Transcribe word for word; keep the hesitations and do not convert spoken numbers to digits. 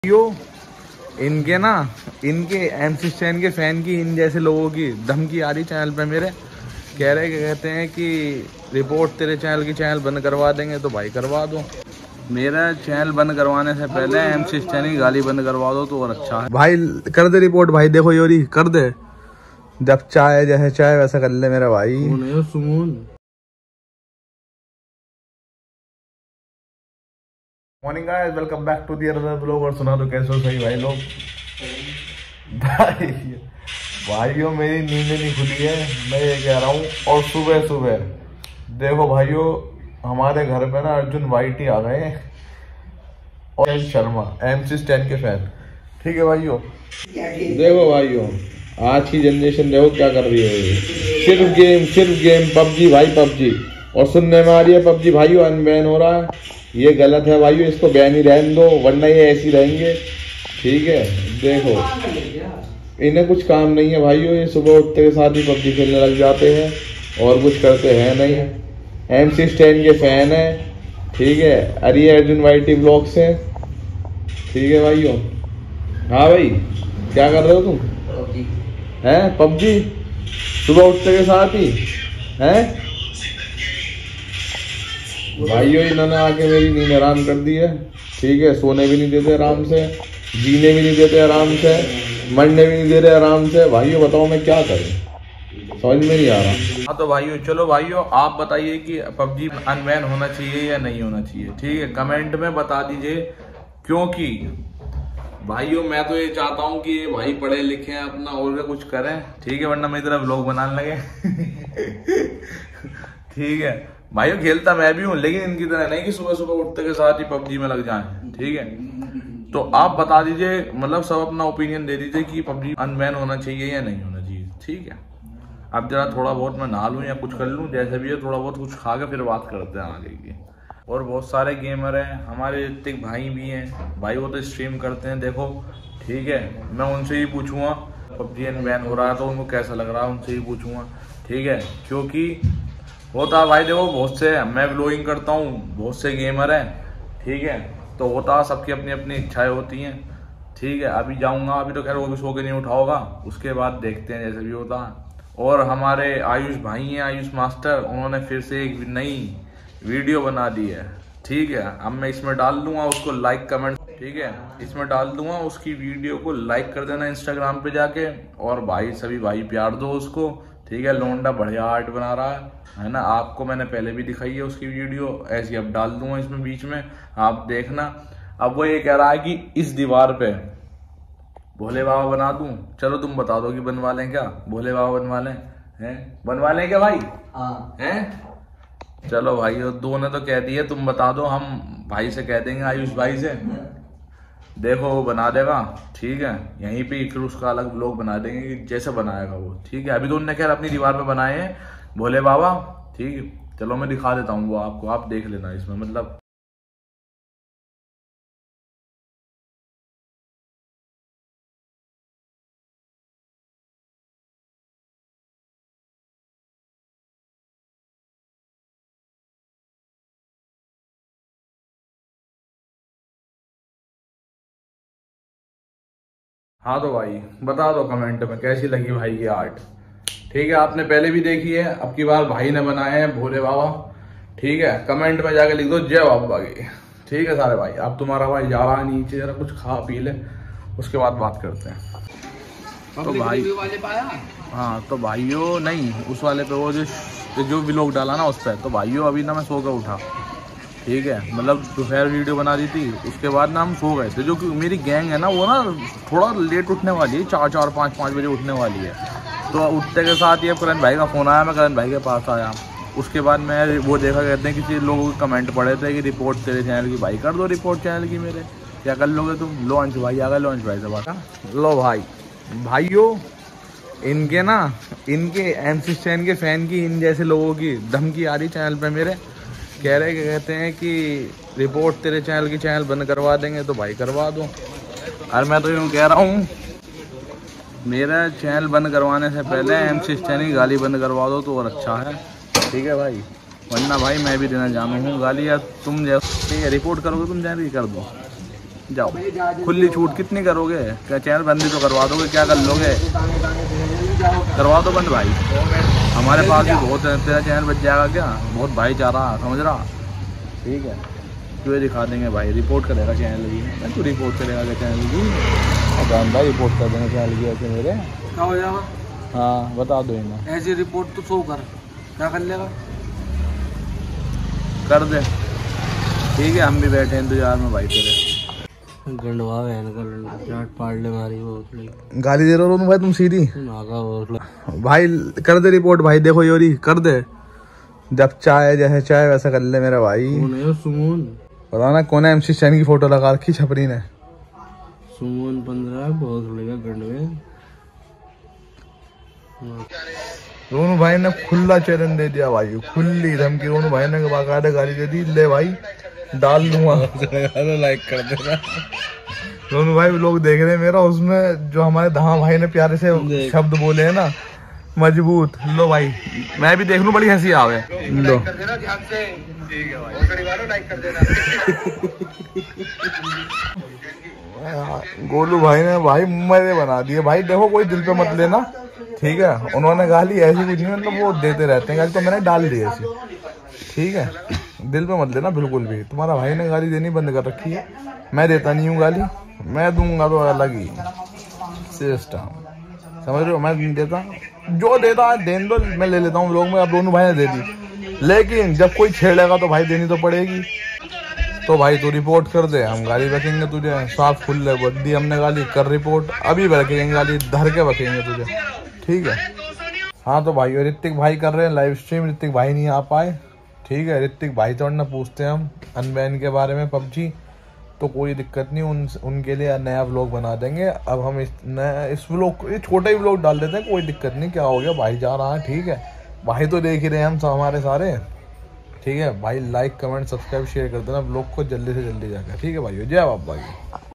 यो इनके ना इनके एमसी स्टैन के फैन की इन जैसे लोगों की धमकी आ रही चैनल पे मेरे। कह रहे कहते हैं कि रिपोर्ट तेरे चैनल की चैनल बंद करवा देंगे, तो भाई करवा दो। मेरा चैनल बंद करवाने से पहले एमसी स्टैन की गाली बंद करवा दो तो और अच्छा है। भाई कर दे रिपोर्ट भाई, देखो योरी कर दे, जब चाहे जैसे चाहे वैसा कर ले मेरा भाई। Suman morning guys, welcome back to the another blog. और सुना तो कैसे हो सही भाई लोग। भाइयों मेरी नींद नहीं खुली है, मैं ये कह रहा हूँ। और सुबह सुबह देखो भाइयों, हमारे घर पे ना अर्जुन वाइटी आ गए और शर्मा एमसी स्टैन के फैन। ठीक है भाइयों, देखो भाइयों आज की जनरेशन देखो क्या कर रही है। सिर्फ गेम सिर्फ गेम पबजी भाई पबजी। और सुनने में आ रही है पबजी भाइयों अनबैन हो रहा है। ये गलत है भाइयों, इसको बैन ही रहने दो वरना ये ऐसे ही रहेंगे। ठीक है, देखो इन्हें कुछ काम नहीं है भाइयों, ये सुबह उठते के साथ ही पबजी खेलने लग जाते हैं और कुछ करते हैं नहीं। एमसी स्टैन के फैन है। ठीक है, अरे अर्जुन वाइटी ब्लॉग से। ठीक है भाइयों। हाँ भाई क्या कर रहे हो तुम? हैं पबजी सुबह उठते के साथ ही हैं भाइयों। इन्होंने आके मेरी नींद आराम कर दी है। ठीक है, सोने भी नहीं देते आराम से, जीने भी नहीं देते आराम से, मरने भी नहीं दे रहे आराम से। भाइयों बताओ मैं क्या करूं, समझ में नहीं आ रहा। हाँ तो भाइयों चलो भाइयों आप बताइए कि पबजी अनबैन होना चाहिए या नहीं होना चाहिए। ठीक है, कमेंट में बता दीजिए। क्योंकि भाइयों मैं तो ये चाहता हूँ कि भाई पढ़े लिखे अपना और क्या कुछ करें। ठीक है, वरना मेरी तरह व्लॉग बनाने लगे। ठीक है भाइयों, खेलता मैं भी हूँ लेकिन इनकी तरह नहीं कि सुबह सुबह उठते के साथ ही पबजी में लग जाएं। ठीक है, तो आप बता दीजिए, मतलब सब अपना ओपिनियन दे दीजिए कि पबजी अनबैन होना चाहिए या नहीं होना चाहिए। ठीक है, अब जरा थोड़ा बहुत मैं नहा लूँ या कुछ कर लूँ, जैसे भी है थोड़ा बहुत कुछ खा के फिर बात करते हैं आगे की। और बहुत सारे गेमर हैं हमारे, ऋतिक भाई भी हैं भाई, वो तो स्ट्रीम करते हैं देखो। ठीक है, मैं उनसे ही पूछूंगा पबजी अनबैन हो रहा है तो उनको कैसा लग रहा है, उनसे ही पूछूंगा। ठीक है, क्योंकि होता है भाई देखो बहुत से, मैं व्लॉगिंग करता हूँ, बहुत से गेमर हैं। ठीक है, तो होता सबकी अपनी अपनी इच्छाएं होती हैं। ठीक है, अभी जाऊंगा, अभी तो खैर वो भी सो के नहीं उठा होगा, उसके बाद देखते हैं जैसे भी होता है। और हमारे आयुष भाई हैं, आयुष मास्टर, उन्होंने फिर से एक नई वीडियो बना दी है। ठीक है, अब मैं इसमें डाल दूंगा उसको लाइक कमेंट। ठीक है, इसमें डाल दूंगा उसकी वीडियो को, लाइक कर देना इंस्टाग्राम पे जाके। और भाई सभी भाई प्यार दो उसको। ठीक है, लोंडा बढ़िया आर्ट बना रहा है है ना। आपको मैंने पहले भी दिखाई है उसकी वीडियो, ऐसी अब डाल दूंगा इसमें बीच में, आप देखना। अब वो ये कह रहा है कि इस दीवार पे भोले बाबा बना दूं। चलो तुम बता दो कि बनवा लें क्या, भोले बाबा बनवा लें? हैं बनवा लें क्या भाई? हाँ हैं, चलो भाई दो ने तो कह दिए, तुम बता दो, हम भाई से कह देंगे, आयुष भाई से। देखो वो बना देगा। ठीक है, यहीं पे फिर उसका अलग ब्लॉग बना देंगे कि जैसे बनाएगा वो। ठीक है, अभी तो उन्होंने खैर अपनी दीवार पे बनाए हैं भोले बाबा। ठीक है, चलो मैं दिखा देता हूँ वो आपको, आप देख लेना इसमें। मतलब हाँ तो भाई बता दो कमेंट में कैसी लगी भाई की आर्ट। ठीक है, आपने पहले भी देखी है, अब की बार भाई ने बनाए हैं भोले बाबा। ठीक है, कमेंट में जाके लिख दो जय बाबा की। ठीक है सारे भाई, अब तुम्हारा भाई जा रहा है नीचे, जरा कुछ खा पी ले, उसके बाद बात करते हैं। तो भाई हाँ तो भाइयों नहीं, उस वाले पे वो जो जो व्लॉग डाला ना उस पर। तो भाइयों अभी ना मैं सो कर उठा। ठीक है, मतलब दोपहर वीडियो बना दी थी, उसके बाद ना हम सो गए थे। जो कि मेरी गैंग है ना वो ना थोड़ा लेट उठने वाली है, चार चार पाँच पाँच बजे उठने वाली है। तो उठते के साथ ही अब करण भाई का फ़ोन आया, मैं करण भाई के पास आया। उसके बाद मैं वो देखा, कहते हैं किसी लोगों के कमेंट पड़े थे कि रिपोर्ट तेरे चैनल की। भाई कर दो रिपोर्ट चैनल की मेरे, क्या कर लोगे तुम? लो अंश भाई आ गए, लो अंश भाई से बात। लो भाई भाइयों इनके ना इनके एमसी स्टैन के फैन की इन जैसे लोगों की धमकी आ रही चैनल पे मेरे। कह रहे कहते हैं कि रिपोर्ट तेरे चैनल की चैनल बंद करवा देंगे, तो भाई करवा दो। और मैं तो यूँ कह रहा हूँ, मेरा चैनल बंद करवाने से पहले एमसी स्टैन की गाली बंद करवा दो तो और अच्छा है। ठीक है भाई, वरना भाई मैं भी देना जानू हूँ गाली, या तुम जैसे ठीक है रिपोर्ट करोगे तुम चैनल की कर दो। जाओ, खुली छूट कितनी करोगे? क्या चैनल बंदी तो करवा दोगे? क्या कर लोगे? करवा दो बंद भाई, हमारे पास भी बहुत है, तेरा चैनल बच जाएगा क्या? बहुत भाईचारा, समझ रहा? ठीक है, तुझे दिखा देंगे भाई, रिपोर्ट करेगा चैनल की। मैं तू रिपोर्ट करेगा क्या चैनल की? भाई रिपोर्ट कर देंगे चैनल की ऐसे मेरे। क्या हो जाएगा? हाँ बता दो इन्हें। ऐसी रिपोर्ट तो शो कर, क्या कर लेगा? कर दे, ठीक है, हम भी बैठे हैं इंतजार में भाई तेरे। गंडवा बहन का चाट पाड़ ले मारी वो गाली दे रहे हो भाई तुम सीधी भाई। कर दे रिपोर्ट भाई, देखो योरी कर दे, जब चाहे जैसे चाहे वैसा कर ले मेरा भाई। सुमन पता ना कौन है एमसी चैन की फोटो लगा रखी छपरी ने। सुमन पंद्रह बहुत लगा गंडवे। रोनू भाई ने खुला चैलेंज दे दिया भाई, खुली धमकी। रोनू भाई ने बाकायदा गाली दे दी, ले भाई डाल लूंगा। लाइक कर देना। रोनू भाई लोग देख रहे हैं मेरा, उसमें जो हमारे धामा भाई ने प्यारे से शब्द बोले हैं ना, मजबूत। लो भाई मैं भी देख लूं, बड़ी हंसी आवे। लो गोलू भाई ने भाई मजे बना दिए भाई। देखो कोई दिल पे मत लेना, ठीक है? उन्होंने गाली ऐसी कुछ नहीं, मतलब वो देते रहते हैं गाली, तो मैंने डाल दी ऐसी, ठीक है? दिल पे मत लेना बिल्कुल भी। तुम्हारा भाई ने गाली देनी बंद कर रखी है, मैं देता नहीं हूँ गाली, मैं दूंगा तो अलग ही सिस्टम, समझ रहे हो? मैं नहीं देता, जो देता है देन दो, मैं ले लेता हूँ लोग में। अब दोनों भाई ने दे दी, लेकिन जब कोई छेड़ेगा तो भाई देनी तो पड़ेगी। तो भाई तू रिपोर्ट कर दे, हम गाली रखेंगे तुझे। साफ खुले बद्दी हमने गाली, कर रिपोर्ट, अभी रखेंगे गाली, धर के रखेंगे तुझे, ठीक है? हाँ तो भाई ऋतिक भाई कर रहे हैं लाइव स्ट्रीम, ऋतिक भाई नहीं आ पाए, ठीक है? ऋतिक भाई तो ना पूछते हैं हम अनबैन के बारे में पबजी, तो कोई दिक्कत नहीं, उन उनके लिए नया व्लॉग बना देंगे। अब हम इस नया इस व्लॉग, ये छोटा ही व्लॉग डाल देते हैं, कोई दिक्कत नहीं। क्या हो गया, भाई जा रहा है, ठीक है? भाई तो देख ही रहे हैं हम हमारे सारे, ठीक है? भाई लाइक कमेंट सब्सक्राइब शेयर कर देना व्लॉग को जल्दी से जल्दी जाकर, ठीक है भाई? जय बाबा की।